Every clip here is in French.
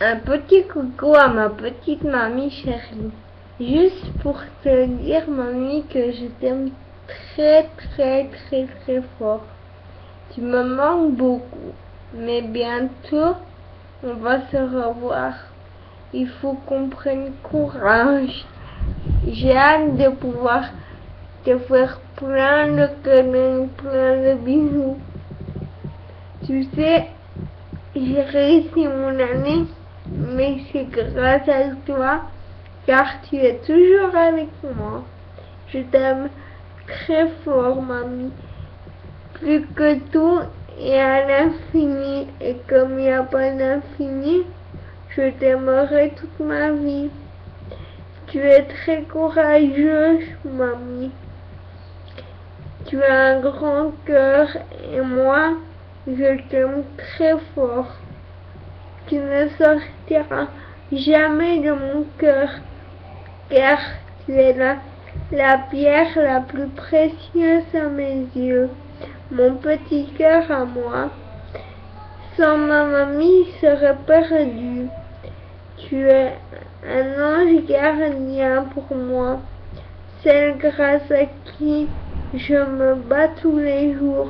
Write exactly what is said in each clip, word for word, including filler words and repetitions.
Un petit coucou à ma petite mamie chérie. Juste pour te dire, mamie, que je t'aime très très très très fort. Tu me manques beaucoup, mais bientôt on va se revoir. Il faut qu'on prenne courage. J'ai hâte de pouvoir te faire plein de câlins, plein de bisous. Tu sais, j'ai réussi mon année, mais c'est grâce à toi, car tu es toujours avec moi. Je t'aime très fort, mamie. Plus que tout et à l'infini. Et comme il n'y a pas d'infini, je t'aimerai toute ma vie. Tu es très courageuse, mamie. Tu as un grand cœur et moi, je t'aime très fort. Tu ne sortiras jamais de mon cœur, car tu es la, la pierre la plus précieuse à mes yeux, mon petit cœur à moi. Sans ma mamie, il serait perdu. Tu es un ange gardien pour moi, celle grâce à qui je me bats tous les jours.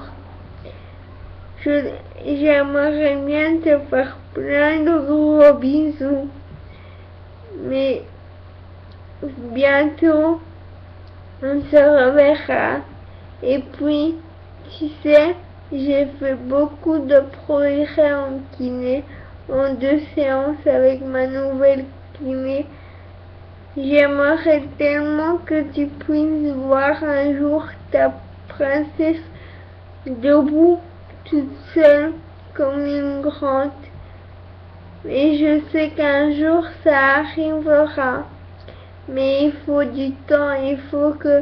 J'aimerais bien te faire plein de gros bisous, mais bientôt on se reverra. Et puis, tu sais, j'ai fait beaucoup de progrès en kiné, en deux séances avec ma nouvelle kiné. J'aimerais tellement que tu puisses voir un jour ta princesse debout, toute seule, comme une grande. Et je sais qu'un jour ça arrivera. Mais il faut du temps, il faut que...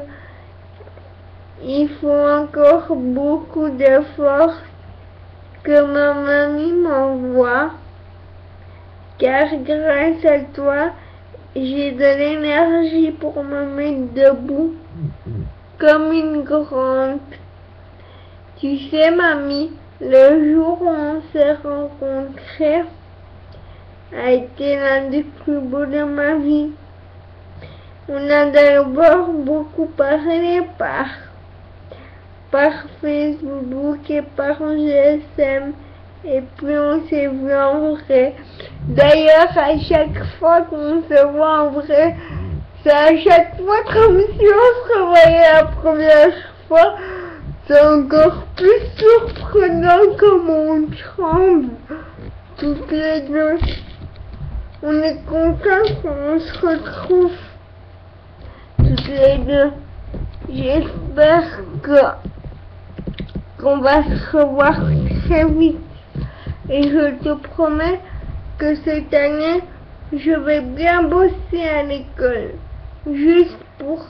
Il faut encore beaucoup de force que ma mamie m'envoie. Car grâce à toi, j'ai de l'énergie pour me mettre debout, comme une grande. Tu sais, mamie, le jour où on s'est rencontrés a été l'un des plus beaux de ma vie. On a d'abord beaucoup parlé par, par Facebook et par G S M, et puis on s'est vu en vrai. D'ailleurs, à chaque fois qu'on se voit en vrai, c'est à chaque fois comme si on se revoyait la première fois. C'est encore plus surprenant comme on tremble toutes les deux. On est content qu'on se retrouve toutes les deux. J'espère que qu'on va se revoir très vite. Et je te promets que cette année, je vais bien bosser à l'école. Juste pour,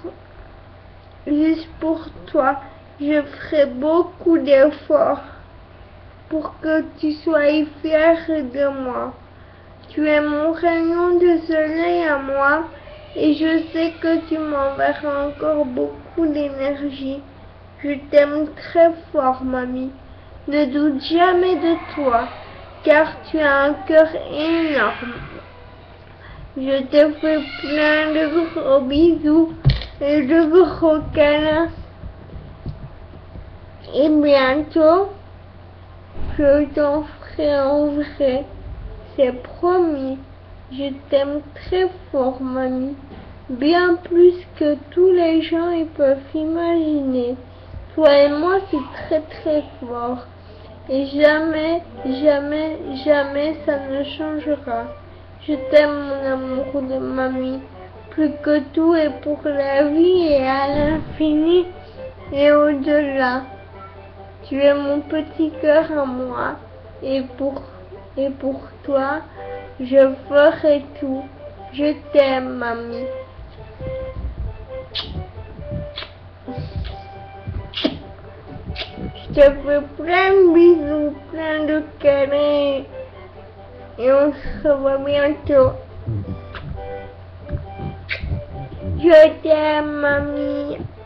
juste pour toi. Je ferai beaucoup d'efforts pour que tu sois fier de moi. Tu es mon rayon de soleil à moi et je sais que tu m'enverras encore beaucoup d'énergie. Je t'aime très fort, mamie. Ne doute jamais de toi, car tu as un cœur énorme. Je te fais plein de gros bisous et de gros câlins. Et bientôt, je t'en ferai en vrai. C'est promis. Je t'aime très fort, mamie. Bien plus que tous les gens ils peuvent imaginer. Toi et moi, c'est très très fort. Et jamais, jamais, jamais ça ne changera. Je t'aime, mon amour de mamie. Plus que tout et pour la vie et à l'infini et au-delà. Tu es mon petit cœur à moi, et pour, et pour toi, je ferai tout. Je t'aime, mamie. Je te fais plein de bisous, plein de câlins, et on se revoit bientôt. Je t'aime, mamie.